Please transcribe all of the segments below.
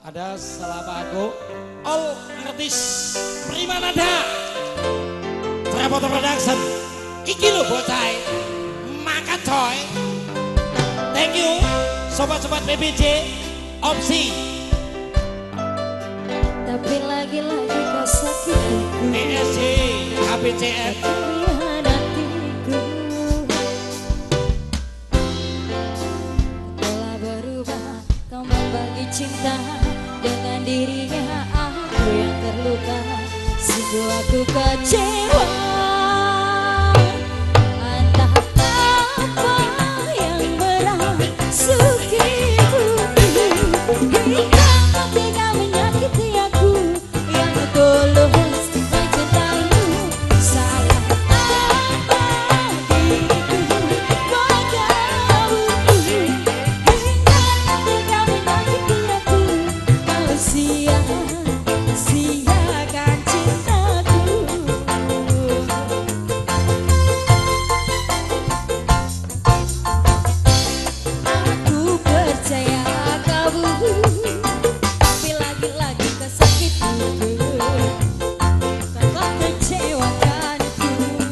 Ada salah aku all artis prima nada Trapoto Production iki lho bocah makan coy. Thank you sobat-sobat PBJ opsi tapi lagi-lagi kau sakit ESC HBCN hatiku telah berubah kau membagi cinta dengan dirinya aku yang terluka sungguh aku kecewa entah apa yang merasukiku hingga kau tega menyakiti aku yang tulus mencintaimu salah apa diriku padamu hingga kau tega menyakiti aku kau sia-siakan cintaku aku percaya kau tapi lagi-lagi kesakitku kau kecewakanku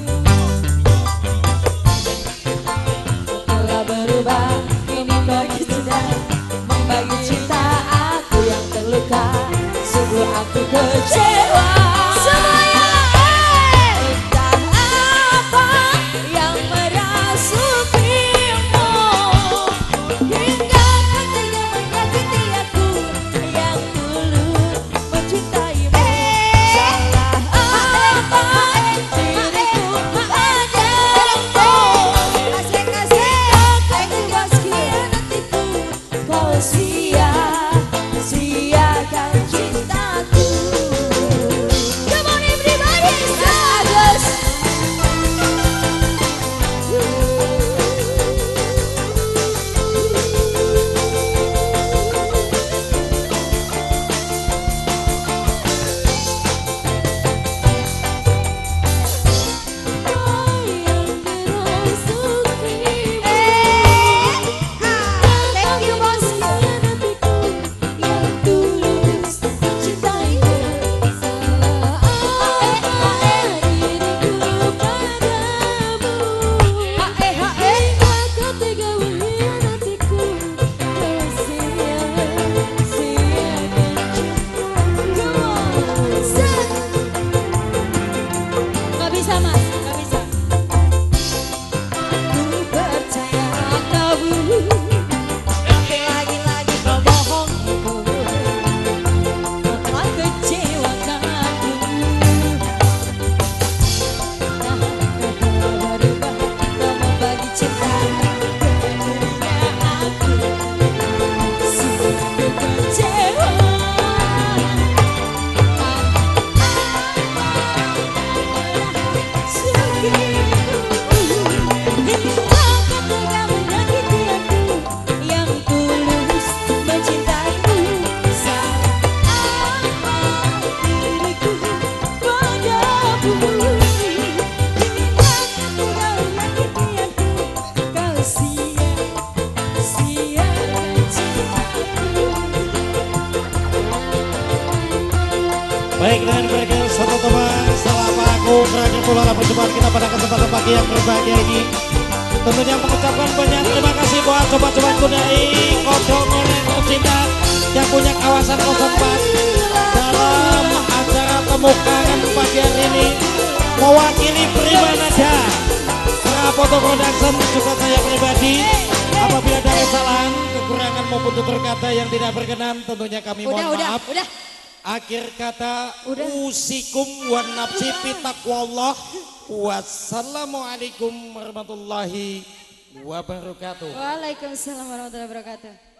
telah berubah kini bagi sudah membagi cinta aku yang terluka sungguh aku kecewa semuanya entah apa yang merasukimu hingga kau tega menyakiti aku yang tulus mencintaimu salah apa diriku padamu kasih-kasih kau tegas khianatiku kau sia-siakan cintaku. Come on everybody, Agus. Thank you bosku. Yang tulus mencintaimu salah apa diriku padamu hingga kau tega mengkhianatiku kau sia-siakan cintaku. Gak bisa mas, gak bisa. Aku percaya kau tapi lagi-lagi kau bohong telah kecewakanku nah kau telah berubah kau membagi cinta dengan dirinya aku sungguh kecewa yang tulus mencintaimu salah apa diriku padamu hingga kau menyakiti aku kau sia-siakan cintaku. baik dengan mereka satu teman salah aku berakhir pula perjumpaan kita pada kesempatan pagi yang berbahagia ini. Tentunya mengucapkan banyak terima kasih buat sobat-sobat Kudai Kodong Oleh Tercinta yang punya kawasan 04 dalam acara temu kangen pagi hari ini mewakili prima nada Trapoto Production juga saya pribadi. Apabila ada kesalahan, kekurangan maupun tutur kata yang tidak berkenan tentunya kami mohon maaf. Akhir kata usikum wa nafsi pitaqwallah. Wassalamualaikum warahmatullahi wabarakatuh. Waalaikumsalam warahmatullahi wabarakatuh.